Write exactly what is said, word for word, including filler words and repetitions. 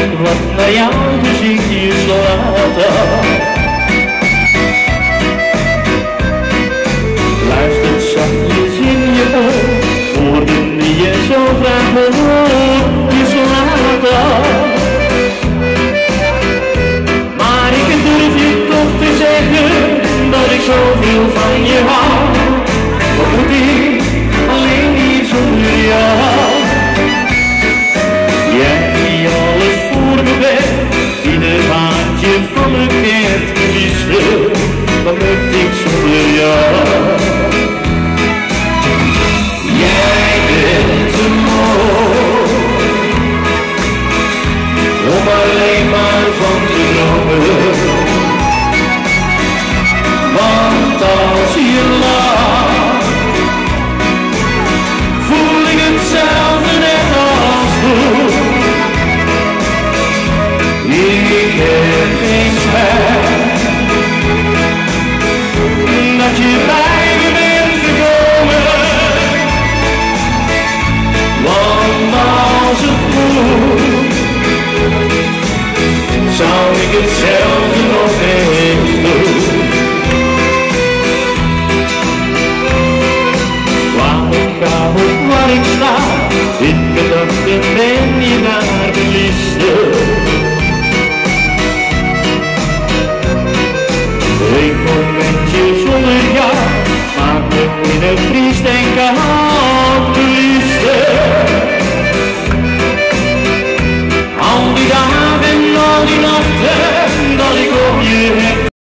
ik wat naar jouw gezichtjes later. Luistert zachtjes in je oor, woorden die je zo graag hoort, je slaat. Maar ik durf je toch te zeggen dat ik zoveel van je hou. Wat moet ik alleen hier zonder jou? Jij die alles voor me bent, ieder haartje van mijn kind gisteren, wat moet ik zonder jou? Jij bent te mooi om alleen maar van te dromen. Want als je lacht, voel ik hetzelfde net als toen. Ik heb geen spijt dat je bij me bent gekomen. Want als het moet, zou ik hetzelfde nog eens doen. Waar ik ga of waar ik sta, in gedachten ben je daar de liefste. Een momentje zonder jou maakt me in het triest en koud.